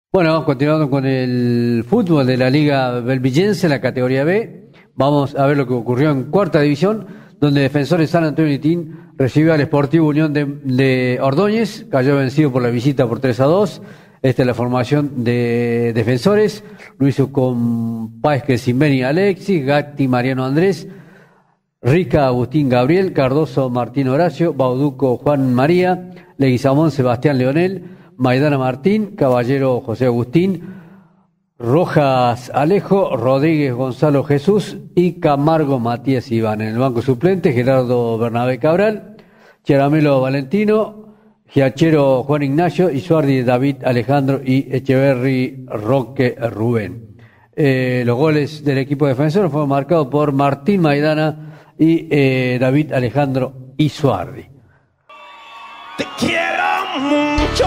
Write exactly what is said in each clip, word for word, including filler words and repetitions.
Bueno, continuando con el fútbol de la Liga Belvillense, la categoría B, vamos a ver lo que ocurrió en cuarta división, donde Defensores San Antonio Nitín recibió al Sportivo Unión de, de Ordóñez, cayó vencido por la visita por tres a dos. Esta es la formación de Defensores, lo hizo con Páez Crecimeni Alexis, Gatti Mariano Andrés, Rica Agustín Gabriel, Cardoso Martín Horacio, Bauduco Juan María, Leguizamón Sebastián Leonel, Maidana Martín, Caballero José Agustín, Rojas Alejo, Rodríguez Gonzalo Jesús y Camargo Matías Iván. En el banco suplente, Gerardo Bernabé Cabral, Chiaramelo Valentino, Giachero Juan Ignacio, Isuardi David Alejandro y Echeverri Roque Rubén. Eh, los goles del equipo defensor fueron marcados por Martín Maidana y eh, David Alejandro Isuardi. Te quiero mucho,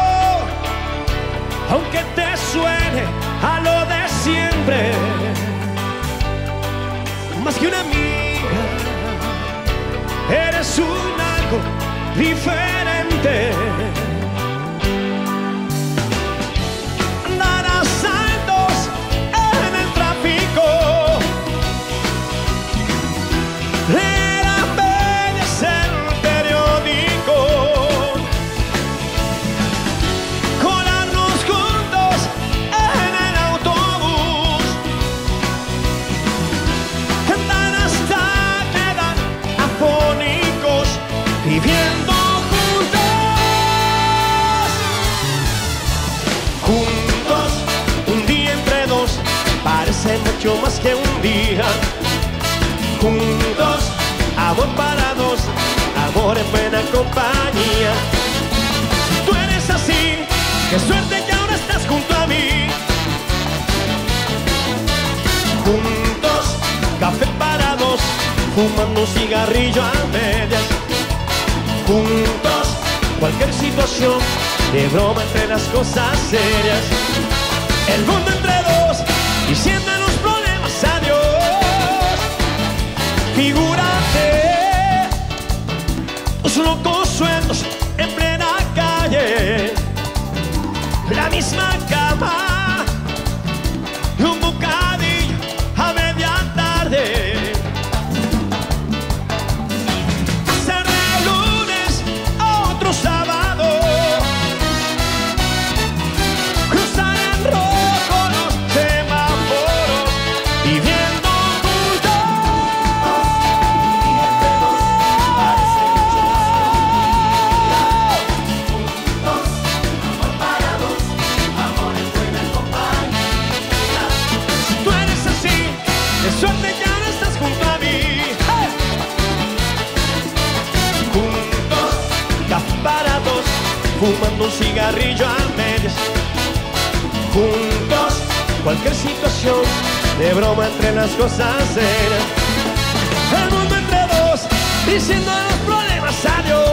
aunque te suene a lo de siempre, más que una amiga, eres un algo diferente. Dar a saltos en el tráfico, leer a medias el periódico, colarnos juntos en el autobús, andar hasta quedar afónicos, viviendo mucho más que un día. Juntos, amor para dos, amor en buena compañía. Si tú eres así, qué suerte que ahora estás junto a mí. Juntos, café para dos, fumando un cigarrillo a medias. Juntos, cualquier situación, de broma entre las cosas serias. El mundo entre dos, diciendo los problemas a Dios. Figúrate tus locos sueños en plena calle, la misma cama y un bocadillo a media tarde. Pasar de lunes a otro sábado, cruzar en rojo los semáforos, viviendo juntos. Juntos, amor para dos, amor en buena compañía. Si tú eres así, de suerte que ahora estás junto a mí. ¡Hey! Juntos, café para dos, fumando un cigarrillo a medias. Juntos, cualquier situación, de broma entre las cosas serias. El mundo entre dos, diciendo los problemas a Dios.